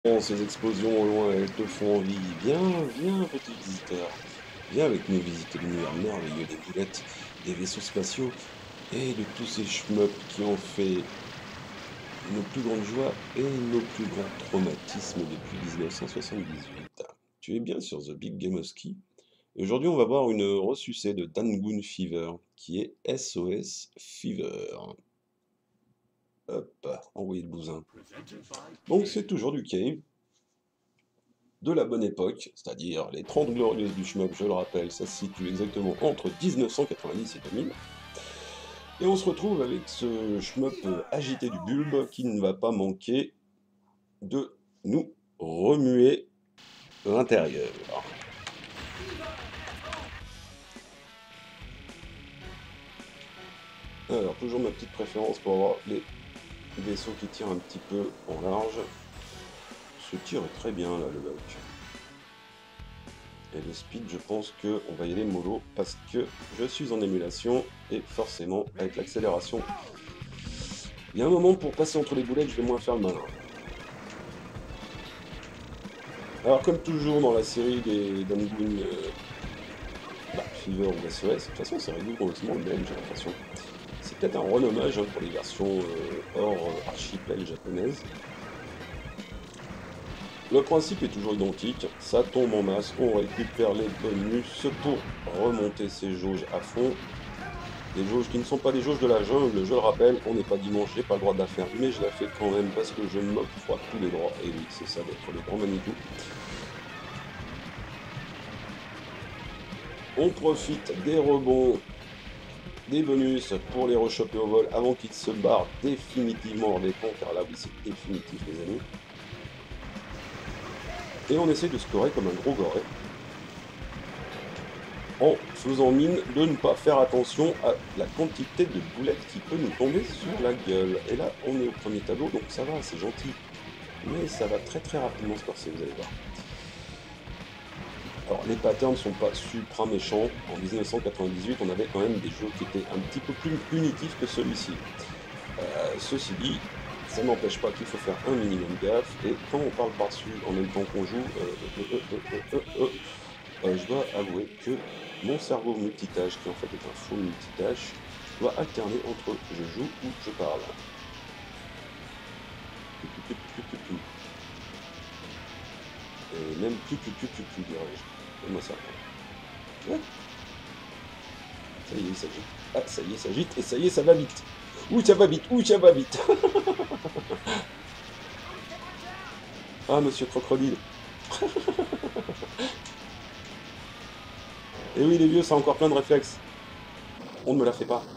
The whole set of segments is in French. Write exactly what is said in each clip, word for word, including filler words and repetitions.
Ces explosions au loin, elles te font envie. Viens, viens, petit visiteur. Viens avec nous visiter l'univers merveilleux des boulettes, des vaisseaux spatiaux et de tous ces shmups qui ont fait nos plus grandes joies et nos plus grands traumatismes depuis mille neuf cent soixante-dix-huit. Tu es bien sur The Big Game of Ski. Et aujourd'hui, on va voir une ressucée de Dangun Fever, qui est S O S Fever. Hop, envoyer le bousin. Donc c'est toujours du Cave, de la bonne époque, c'est-à-dire les trente glorieuses du shmup, je le rappelle, ça se situe exactement entre mille neuf cent quatre-vingt-dix et deux mille. Et on se retrouve avec ce shmup agité du bulbe qui ne va pas manquer de nous remuer l'intérieur. Alors, toujours ma petite préférence pour avoir les vaisseaux qui tirent un petit peu en large. Ce tir est très bien là, le lock. Et le speed, je pense qu'on va y aller mollo parce que je suis en émulation et forcément, avec l'accélération, il y a un moment pour passer entre les boulettes, je vais moins faire le malin. Alors, comme toujours dans la série des Dangun euh, bah, Fever ou S O S, de toute façon, c'est rigoureusement le même, j'ai l'impression. C'est peut-être un renommage hein, pour les versions euh, hors euh, archipel japonaise. Le principe est toujours identique, ça tombe en masse, on récupère les bonus pour remonter ces jauges à fond. Des jauges qui ne sont pas des jauges de la jungle, je le rappelle, on n'est pas dimanche, j'ai pas le droit de la faire, mais je la fais quand même parce que je m'octroie tous les droits, et oui, c'est ça d'être le grand Manitou. On profite des rebonds, des bonus pour les rechoper au vol avant qu'ils se barrent définitivement hors des ponts, car là oui c'est définitif les amis. Et on essaie de scorer comme un gros goré, en faisant mine de ne pas faire attention à la quantité de boulettes qui peut nous tomber sur la gueule. Et là, on est au premier tableau, donc ça va, c'est gentil. Mais ça va très très rapidement se corser, vous allez voir. Alors, les patterns ne sont pas supra méchants. En mille neuf cent quatre-vingt-dix-huit, on avait quand même des jeux qui étaient un petit peu plus punitifs que celui-ci. Euh, ceci dit, ça n'empêche pas qu'il faut faire un minimum gaffe, et quand on parle par-dessus en même temps qu'on joue, euh, euh, euh, euh, euh, euh, euh, je dois avouer que mon cerveau multitâche, qui en fait est un faux multitâche, doit alterner entre je joue ou je parle. Et même plus plus plus plus plus dirais-je. Moi ça. Ouais. Ça y est, il s'agite. Ah, ça y est, ça agite, et ça y est, ça va vite. Ouh, ça va vite, ouh, ça va vite. Ah, monsieur Crocodile. Et oui, les vieux, ça a encore plein de réflexes. On ne me la fait pas.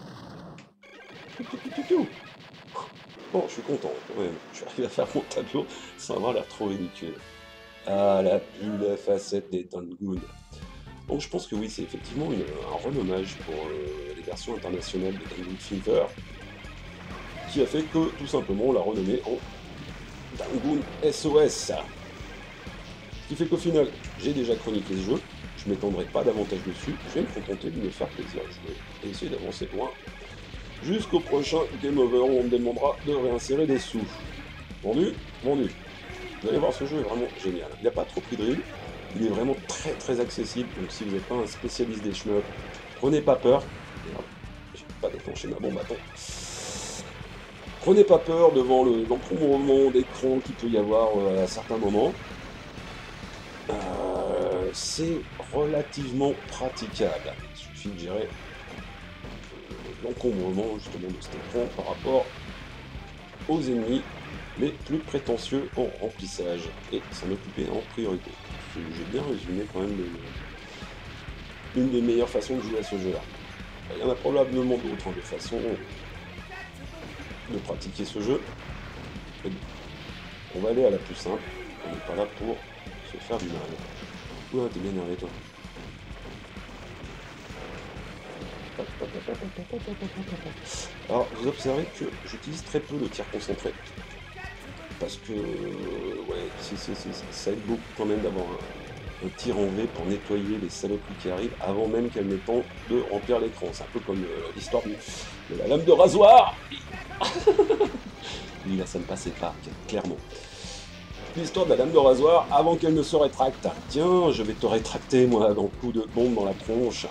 Bon, je suis content, quand même. Je suis arrivé à faire mon tableau sans avoir l'air trop ridicule. Ah, la belle facette des Dangun. Donc je pense que oui, c'est effectivement une, un renommage pour euh, les versions internationales de Dangun Fever, qui a fait que, tout simplement, on l'a renommé en Dangun S O S. Ce qui fait qu'au final, j'ai déjà chroniqué ce jeu, je ne m'étendrai pas davantage dessus, je vais me contenter de me faire plaisir à jouer, et essayer d'avancer loin, jusqu'au prochain Game Over où on me demandera de réinsérer des sous. Vendu? Vendu. Vous allez voir, ce jeu est vraiment génial. Il n'a pas trop pris de ride, il est vraiment très très accessible, donc si vous n'êtes pas un spécialiste des shmups, prenez pas peur. Merde, j'ai pas déclenché ma bombe, attends. Prenez pas peur devant l'encombrement d'écran qu'il peut y avoir à certains moments. Euh, c'est relativement praticable. Il suffit de gérer l'encombrement justement de cet écran par rapport aux ennemis les plus prétentieux en remplissage et s'en occuper en priorité. J'ai bien résumé quand même le, une des meilleures façons de jouer à ce jeu-là. Il y en a probablement d'autres hein, de façons de pratiquer ce jeu. On va aller à la plus simple, on n'est pas là pour se faire du mal. Ouah, t'es bien énervé toi. Alors, vous observez que j'utilise très peu le tir concentré. Parce que, ouais, c est, c est, c est, ça aide beaucoup quand même d'avoir un, un tir en V pour nettoyer les saloperies qui arrivent avant même qu'elles n'aient le temps de remplir l'écran. C'est un peu comme euh, l'histoire de, de la lame de rasoir. Oui, là, ça ne passait pas, clairement. l'histoire de la dame de rasoir avant qu'elle ne se rétracte. Tiens, je vais te rétracter, moi, dans le coup de bombe dans la tronche.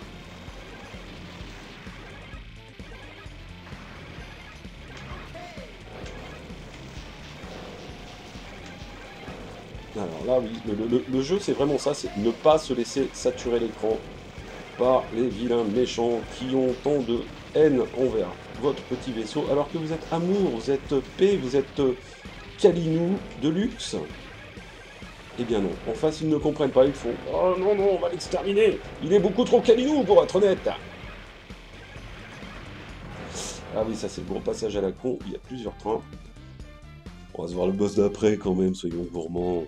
Alors là, oui, le, le- le jeu, c'est vraiment ça, c'est ne pas se laisser saturer l'écran par les vilains méchants qui ont tant de haine envers votre petit vaisseau, alors que vous êtes amour, vous êtes paix, vous êtes calinou de luxe. Eh bien non, en face, ils ne comprennent pas, ils font «Oh non, non, on va l'exterminer! Il est beaucoup trop calinou pour être honnête!» Ah oui, ça c'est le gros passage à la con, il y a plusieurs trains. On va se voir le boss d'après quand même, soyons gourmands.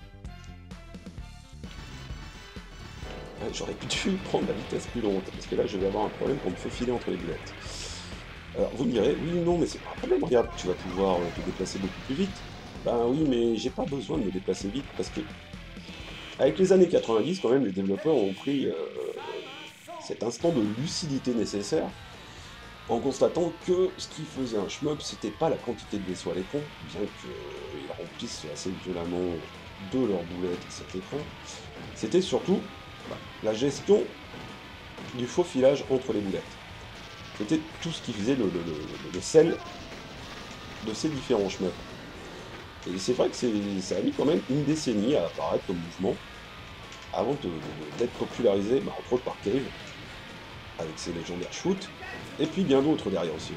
Ah, j'aurais pu dû prendre la vitesse plus lente, parce que là je vais avoir un problème pour me faufiler entre les boulettes. Alors vous me direz, oui, non, mais c'est pas un problème, regarde, tu vas pouvoir euh, te déplacer beaucoup plus vite. Ben oui, mais j'ai pas besoin de me déplacer vite, parce que avec les années quatre-vingt-dix, quand même, les développeurs ont pris euh, cet instant de lucidité nécessaire en constatant que ce qui faisait un shmup, c'était pas la quantité de vaisseaux à l'écran, bien qu'ils remplissent assez violemment de leurs boulettes cet écran, c'était surtout bah, la gestion du faux filage entre les boulettes. C'était tout ce qui faisait le, le, le, le sel de ces différents shmups. Et c'est vrai que ça a mis quand même une décennie à apparaître comme mouvement, avant d'être popularisé, bah, entre autres par Cave, avec ses légendaires shoots, et puis bien d'autres derrière aussi.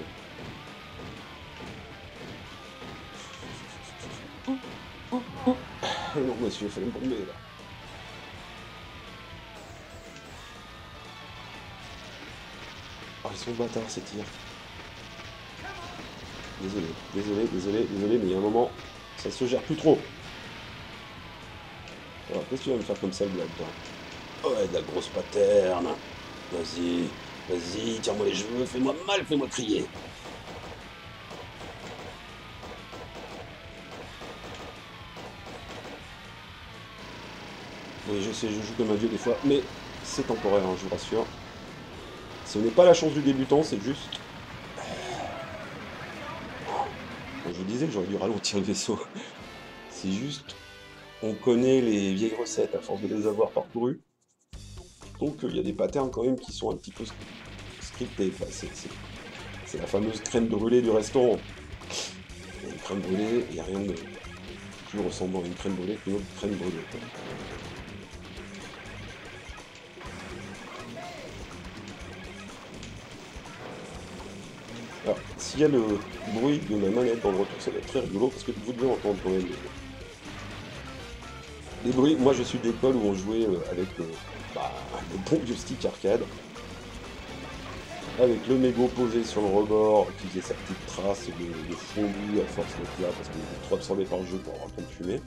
Et non, monsieur, il fallait me bomber là. Oh, ils sont bâtards ces tirs. Désolé, désolé, désolé, désolé, mais il y a un moment, ça se gère plus trop. Alors, qu'est-ce que tu vas me faire comme ça, le blague, toi? Ouais, de la grosse paterne. Vas-y, vas-y, tire-moi les cheveux, fais-moi mal, fais-moi crier. Oui, je sais, je joue comme un dieu des fois, mais c'est temporaire, hein, je vous rassure. Ce n'est pas la chance du débutant, c'est juste... Bon, je vous disais que j'aurais dû ralentir le vaisseau. C'est juste... On connaît les vieilles recettes à force de les avoir parcourues. Donc il y a des patterns quand même qui sont un petit peu scriptés. Enfin, c'est la fameuse crème brûlée du restaurant. Il y a une crème brûlée, il n'y a rien de plus ressemblant à une crème brûlée qu'une autre crème brûlée. Quoi. Alors, s'il y a le bruit de ma manette dans le retour, ça va être très rigolo parce que vous devez entendre quand même les, les bruits. Moi, je suis d'école où on jouait euh, avec le, bah, le bon vieux stick arcade, avec le mégot posé sur le rebord qui faisait sa petite trace de, de fondu à force d'être là parce qu'on était trop absorbé par le jeu pour avoir le temps de fumer.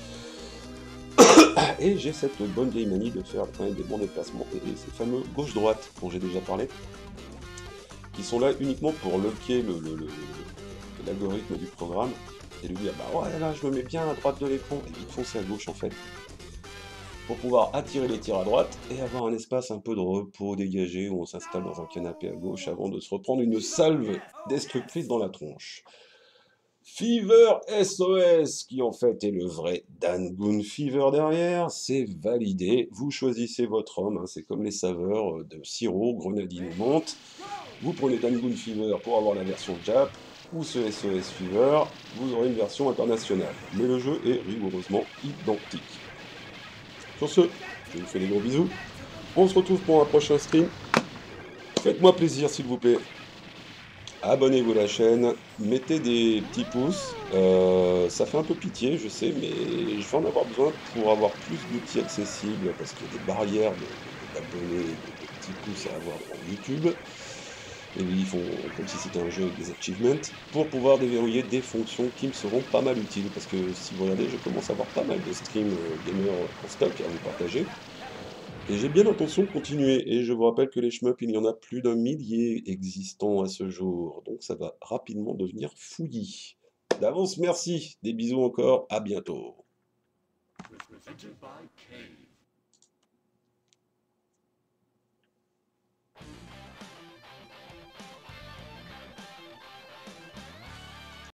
Et j'ai cette bonne vieille manie de faire quand même des bons déplacements et ces fameux gauche-droite dont j'ai déjà parlé, qui sont là uniquement pour locker l'algorithme le, le, le, du programme et lui dire bah ouais là je me mets bien à droite de l'écran et vite foncer à gauche en fait pour pouvoir attirer les tirs à droite et avoir un espace un peu de repos dégagé où on s'installe dans un canapé à gauche avant de se reprendre une salve destructrice dans la tronche. Fever S O S, qui en fait est le vrai Dangun Fever derrière, c'est validé. Vous choisissez votre homme, hein, c'est comme les saveurs de sirop, grenadine ou menthe. Vous prenez Dangun Fever pour avoir la version Jap, ou ce S O S Fever, vous aurez une version internationale. Mais le jeu est rigoureusement identique. Sur ce, je vous fais des gros bisous. On se retrouve pour un prochain stream. Faites-moi plaisir s'il vous plaît. Abonnez-vous à la chaîne, mettez des petits pouces, euh, ça fait un peu pitié, je sais, mais je vais en avoir besoin pour avoir plus d'outils accessibles, parce qu'il y a des barrières d'abonnés, de, de, de petits pouces à avoir dans YouTube, et ils font comme si c'était un jeu avec des achievements, pour pouvoir déverrouiller des fonctions qui me seront pas mal utiles, parce que si vous regardez, je commence à avoir pas mal de streams euh, gamers en stock à vous partager. Et j'ai bien l'intention de continuer, et je vous rappelle que les shmups, il y en a plus d'un millier existants à ce jour, donc ça va rapidement devenir fouillis. D'avance, merci, des bisous encore, à bientôt.